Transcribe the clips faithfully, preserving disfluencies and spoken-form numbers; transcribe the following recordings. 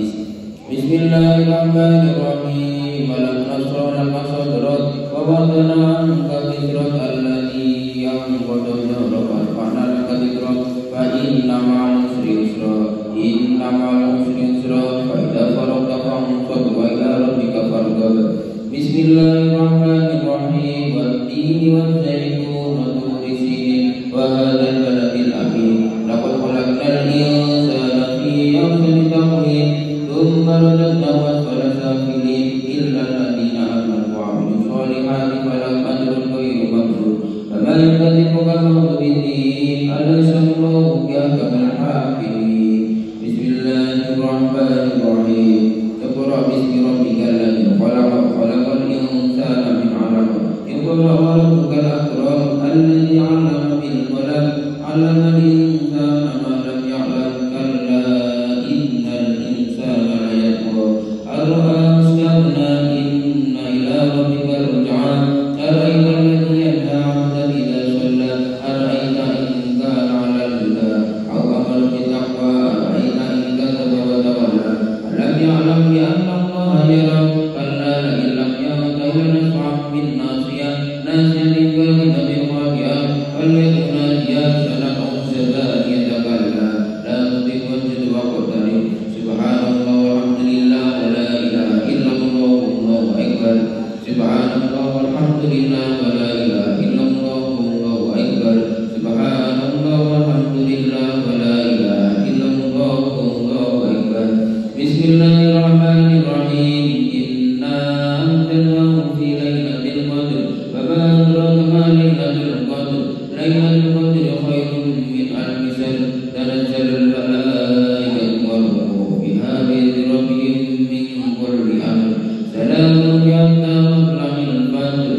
Bismillahirrahmanirrahim. Alam nasrah laka sadrak wa wadana anka wizrak alladzi anqadha dhahrak wa rafa'na laka dhikrak fa inna ma'al usri yusra inna ma'al usri yusra fa idza faragta fansab wa ila rabbika farghab. Bismillahirrahmanirrahim. Wat-tini waz-zaitun wa turi sinin wa hadzal baladil amin. Laqad khalaqnal insana fi ahsani taqwim thumma radadnahu asfala safilin illa alladhina amanu wa 'amilus solihati falahum ajrun ghairu mamnun. Fama yukadzdzibuka ba'du bid-din alaysa Allahu biahkamil hakimin. Bismillahirrahmanirrahim. Iqra bismi rabbikal ladzi khalaq khalaqal insana min 'alaq. Iqra wa rabbukal akram alladzi 'allama bil qalam 'allamal insana ma lam ya'lam kalla innal insana layatgha ar-ra'a istaghna inna ila rabbika ruj'an ara'aita alladzi yanha 'abdan idza shalla ara'aita in kana 'ala al-huda aw amara bit-taqwa ara'aita in kadzaba wa tawalla alam ya'lam bi anna Allaha yara kalla la in lam yantahi lanasfa'an bin-nasiyah nasiyatin kadhibatin wadiyah falyad'u nadiyah sanad'u zabaniyah kalla la tudhi'u wasjud wa qatarib. Subhanallah walhamdulillah wa la ilaha illallah wallahu akbar. Subhanallah walhamdulillah wa la ilaha illallah wallahu akbar. Subhanallah walhamdulillah wa la ilaha illallah wallahu akbar. Bismillahirrahmanirrahim. Inna anzalnahu fi lailatul qadr wa ma adraka ma lailatul qadr. Lailatul qadri khairun min alfi shahr. Tanazzalul malaikatu war ruhu fiha bi'izni rabbihim min kulli amr. Salamun hatta matla'il fajr.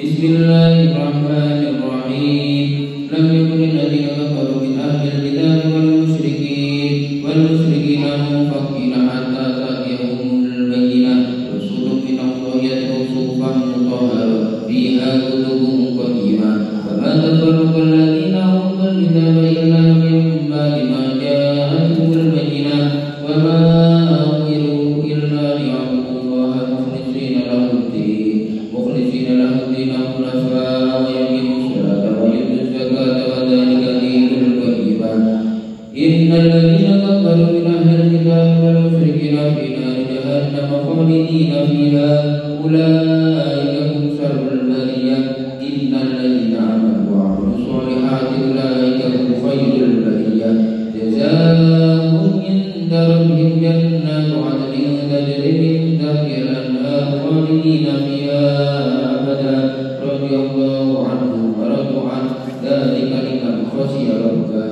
Bismillahirrahmanirrahim. Lam yakun alladziina kafaru min ahlil kitabi wal musyrikin wal musyrikina munfakkina hatta ta'tiyahumul bayyinah. Rasulun min Allahi yatlu suhufan mutahharah fiha kutubun qayyimah. Fama tafarraqa alladziina utul kitaba illa min ba'di ma ja'atuhumul bayyinah. Wa ma umiru illa liya'budullaha mukhlishina lahu-d-din mukhlishina lahu-d-din hunafa wa yuqimus salata wa yutuz zakata wa dzalika dinul qayyimah. Innal ladziina kafaru min ahlil kitabi wal musyrikina fi nari jahannam khalidina fiha ulaika hum syarrul bariyah. Innal ladziina amanu wa 'amilus solihati ulaika hum khairul bariyah. Jazaa'uhum 'inda rabbihim jannatu 'adnin tajri min tahtiha al-anhar khalidina fiha abada radhiyallahu anhum wa radu 'an dzalika liman khashiya rabbah.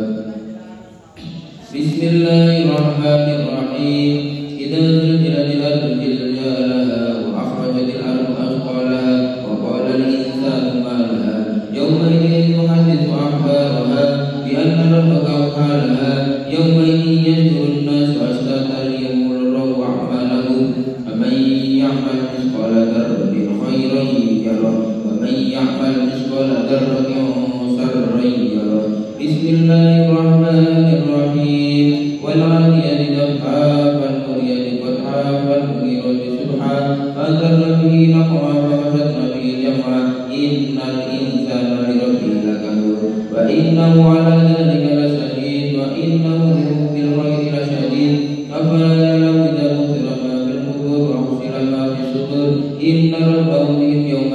Bismillahirrahmanirrahim. Idza zulzilatil ardu zilzalaha wa akhrajatil ardu athqalaha wa qala al-insanu ma laha yawma idhin tuhaddithu akhbaraha bi anna rabbaka awha laha yawma idhin yasduru an-nasu ashtatan liyuraw a'malahum faman ya'mal mithqala dharratin khairan yarah wa man ya'mal mithqala dharratin sharran yarah. Bismillahirrahmanirrahim. Wal 'adiyati dhabha fal muriyati qadha fal mughirati subha fatarna bihi naqwa fafatna bihi jam'a. Innal insana li rabbihi lakanut wa innahu 'ala dhalika lashahid wa innahu bil ghairi lashadid. Afala ya'lamu idza bushira ma fil qubur wa husila ma fis sudur. Inna rabbahum bihim yawma